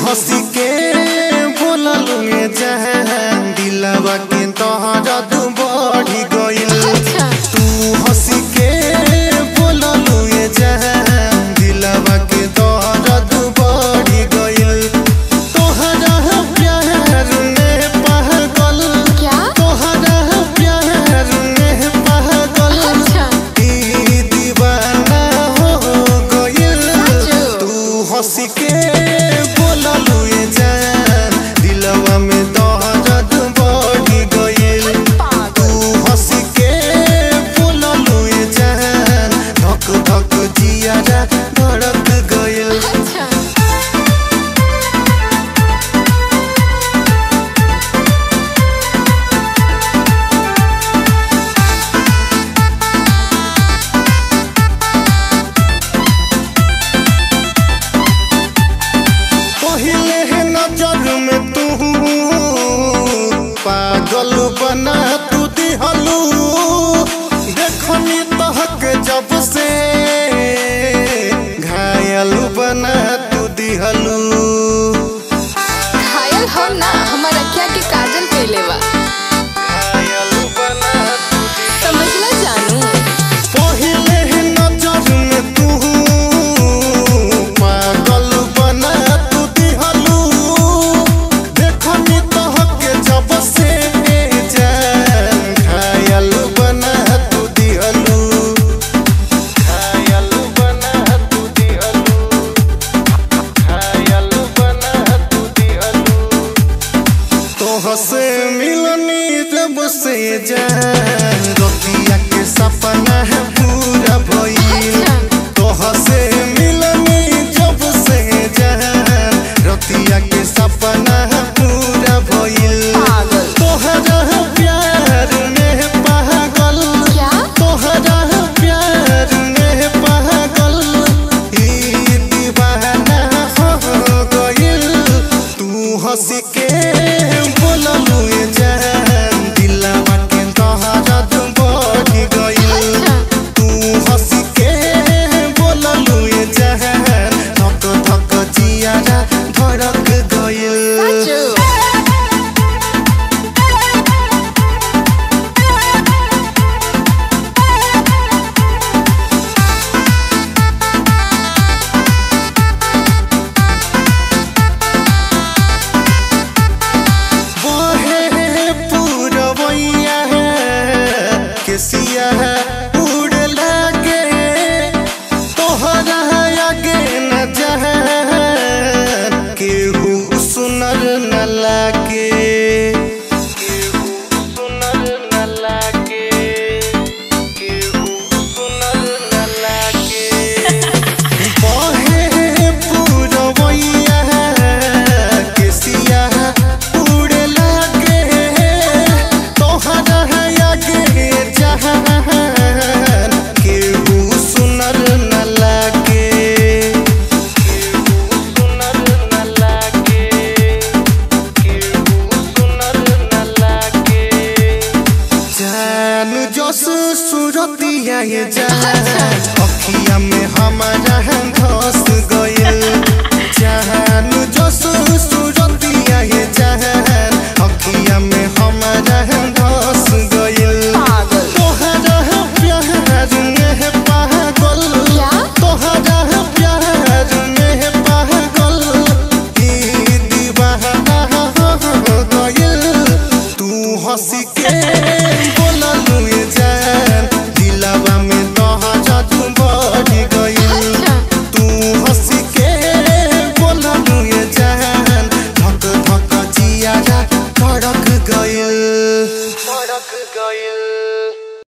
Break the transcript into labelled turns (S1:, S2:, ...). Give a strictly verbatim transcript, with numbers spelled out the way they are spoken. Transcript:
S1: हंसी के बोललू ये जहां दिलवा के तोहरा तू बढ़ी गइल। तू हंसी के बोललू ये जहां दिलवा के तोहरा तू बढ़ी गइल। तोहरा प्यार में पागल क्या तोहरा प्यार में पागल ई दीवाना हो गइल। तू हंसी के बोललू ये जान दिलवा में तोहरा तू बढ़ी गइल। तू हंसी के बोललू ये जान धक धक जियारा धड़क गइल। पहले नजर में तू पागल बना तू दिहलू देखनी तहक जब से घायल बना तू दिहलू।
S2: घायल हो ना हमारा क्या के काजल पहले बा
S1: घायल बना तू
S2: समझला जानू।
S1: पहले नजर में तू पागल बना तू दिहलू देखनी तहक जब से जान घायल बना तू दिहलू। घायल बना तू दिहलू घायल बना तू दिहलू। तोहसे मिलनी जब से जान रतिया के सपना है पूरा भइल। तोहसे मिलनी जब से जान रतिया के सपना है पूरा भइल। तोहरा प्यार में पागल
S2: क्या
S1: तोहरा प्यार में पागल ई दीवाना हो गइल। तू हंसी के